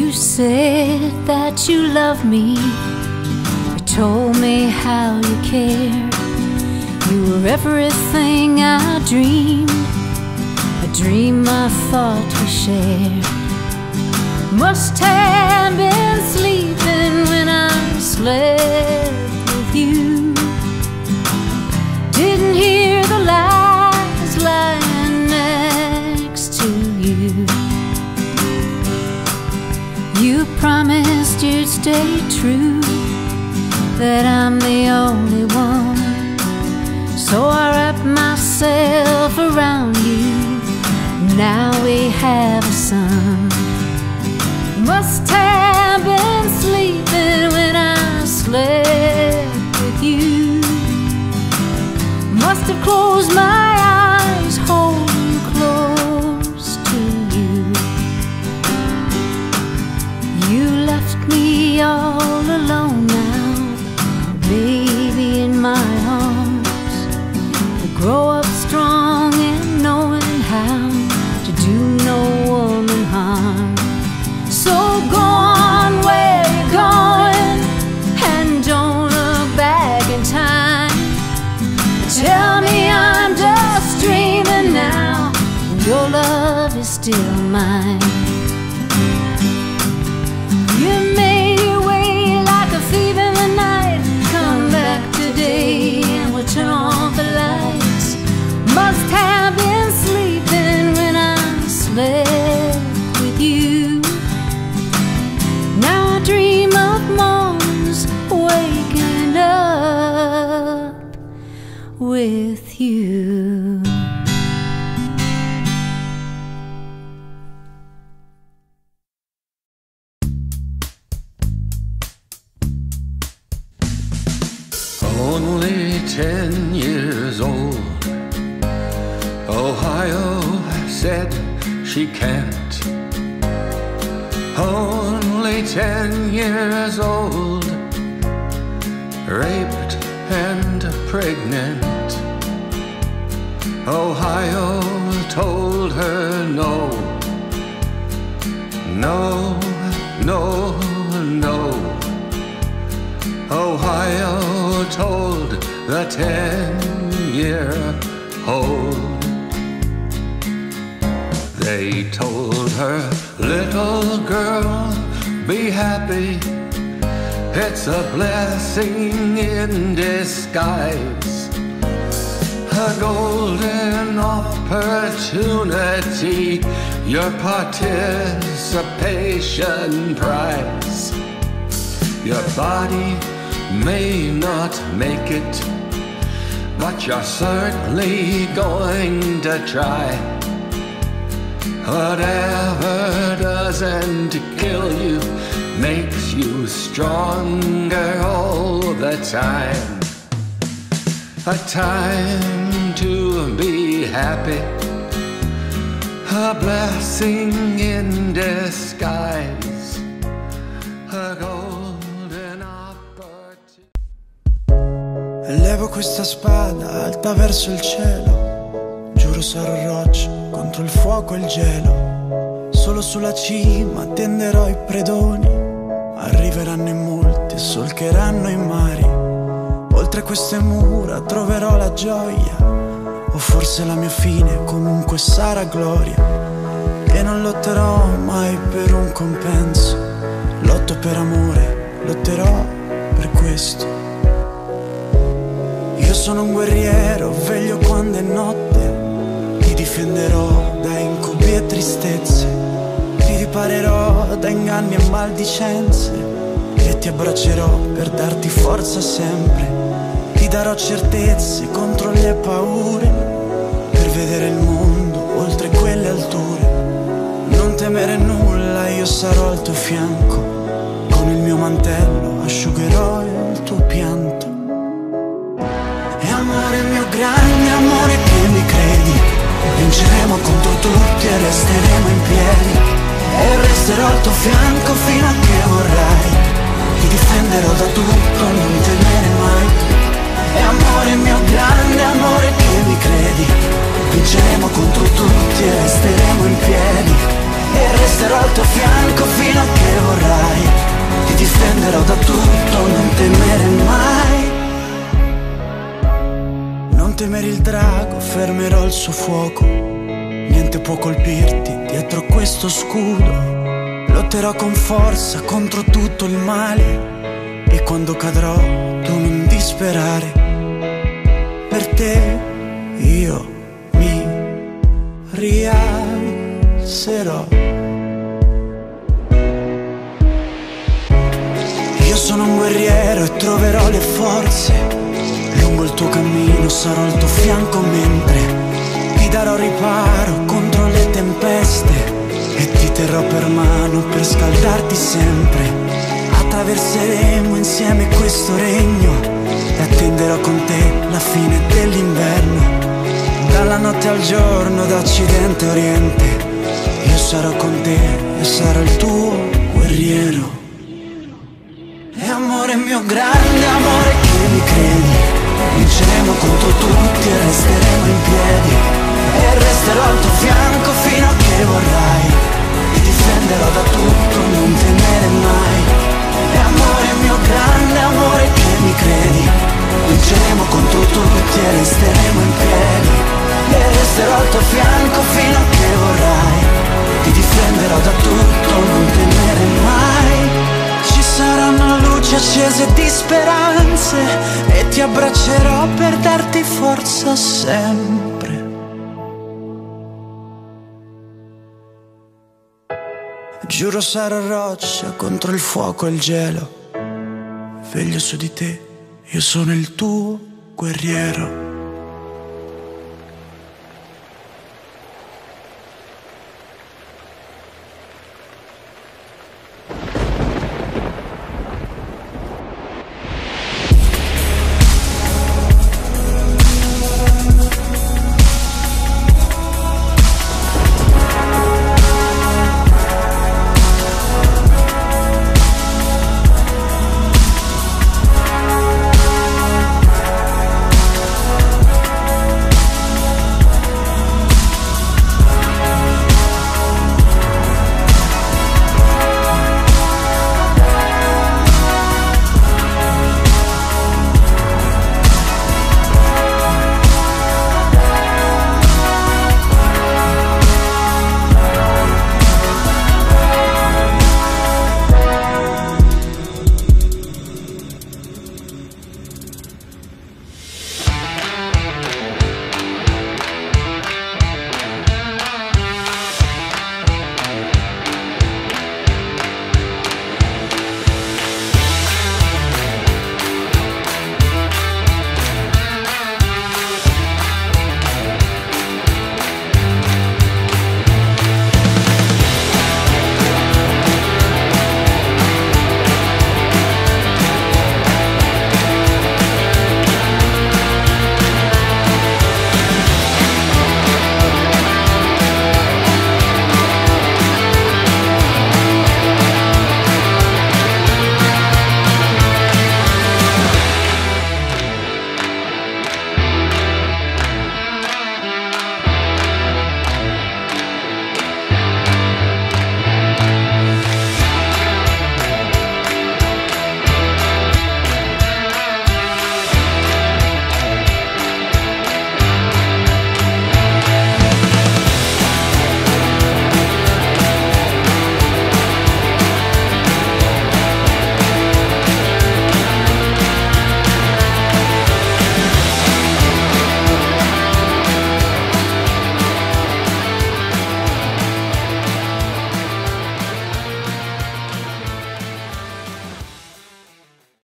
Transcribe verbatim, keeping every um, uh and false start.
You said that you love me. You told me how you cared. You were everything I dreamed, a dream I thought we shared. Must have been sleeping when I slept with you. Didn't hear the lies lying next to you. You promised you'd stay true, that I'm the only one. So I wrapped myself around you. Now we have a son. Must have been sleeping when I slept with you. Must have closed my eyes, holding close to you. You left me all alone now, baby in my arms, to grow up strong and knowing how to do no woman harm. So go on where you're going, and don't look back in time. Tell me I'm just dreaming now, and your love is still mine. You made your way like a thief in the night. Come back today and we'll turn off the lights. Must have been sleeping when I slept with you. Now I dream of mornings waking up with you. Only ten years old, Ohio said she can't. Only ten years old, raped and pregnant. Ohio told her no, no, no, no. Ohio told the ten-year-old. They told her, little girl, be happy. It's a blessing in disguise, a golden opportunity, your participation prize. Your body may not make it, but you're certainly going to try. Whatever doesn't kill you makes you stronger all the time. A time to be happy, a blessing in disguise, a golden opportunity. Levo questa spada alta verso il cielo, giuro sarò roccia contro il fuoco e il gelo. Solo sulla cima tenderò i predoni, arriveranno in molti e solcheranno i mari. Oltre queste mura troverò la gioia, o forse la mia fine comunque sarà gloria. E non lotterò mai per un compenso, lotto per amore, lotterò per questo. Io sono un guerriero, veglio quando è notte, ti difenderò da incubi e tristezze, ti riparerò da inganni e maldicenze, e ti abbraccerò per darti forza sempre. Ti darò certezze contro le paure, per vedere il mondo oltre quelle alture. Non temere nulla, io sarò al tuo fianco, con il mio mantello asciugherò il tuo pianto. E amore mio grande amore che mi credi, vinceremo contro tutti e resteremo in piedi. E resterò al tuo fianco fino a che vorrai, ti difenderò da tutto, non temere mai. E amore mio grande amore che mi credi, vinceremo contro tutti e resteremo in piedi. E resteremo resterò al tuo fianco fino a che vorrai. Ti difenderò da tutto, non temere mai. Non temere il drago, fermerò il suo fuoco. Niente può colpirti dietro questo scudo. Lotterò con forza contro tutto il male. E quando cadrò tu non disperare. Per te io mi rialzerò. Io sono un guerriero e troverò le forze. Lungo il tuo cammino sarò al tuo fianco mentre ti darò riparo contro le tempeste. E ti terrò per mano per scaldarti sempre. Attraverseremo insieme questo regno e attenderò con te la fine dell'inverno. Dalla notte al giorno, da occidente a oriente, io sarò con te e sarò il tuo guerriero. E amore mio, grande amore che mi credi, vinceremo contro tutti e resteremo in piedi. E resterò al tuo fianco fino a che vorrai. Ti difenderò da tutto, non temere mai. E amore mio, grande amore che mi credi, vinceremo contro tutti e resteremo in piedi. E resterò al tuo fianco fino a che vorrai. Ti difenderò da tutto, non temere mai. Ci saranno luci accese di speranze e ti abbraccerò per darti forza sempre. Giuro sarò roccia contro il fuoco e il gelo. Veglio su di te, io sono il tuo guerriero.